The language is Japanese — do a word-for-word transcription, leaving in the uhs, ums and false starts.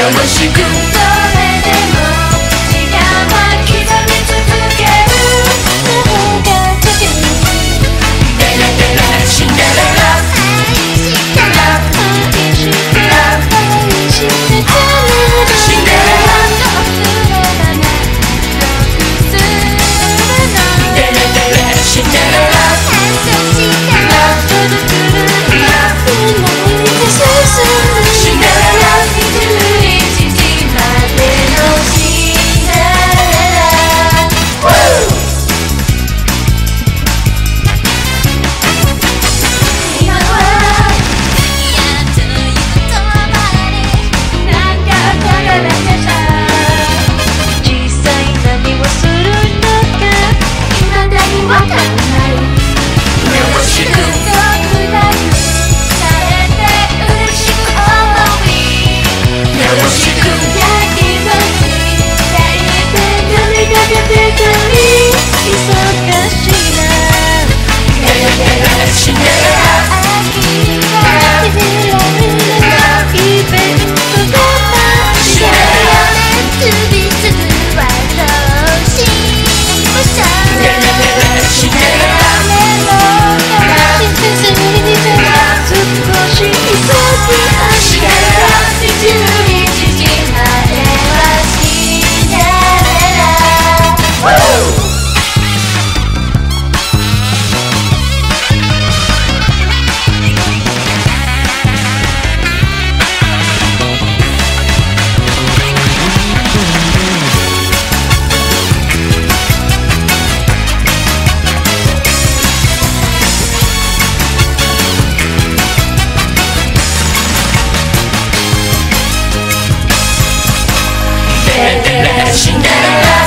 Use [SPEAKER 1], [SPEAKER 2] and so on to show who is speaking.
[SPEAKER 1] ろしく。それでも時間は刻み続ける。魔法が解ける。デレデレシンデレラ。愛してラブ愛してラブ愛してシンデレラ。忘れらないロックするの。デレデレシンデレラ。愛してラブくるくるラブ泣いて進むシンデレラ。にじゅういちじまでのシンデレラ。今はやっと言葉になんかわからなきゃさ。実際何をするのか未だにわかんない。よろしく。よろしく。焼きもち焼いて髪が出てくり忙しいな。デレデレシンデレラ。秋が来てられないイベントがシンデレラ。つびつぶはどうしましょう。デレデレシンデレラ。メロがしてすぎて少し急ぎ足がにじゅういちじまではシンデレラ。シンデレラ。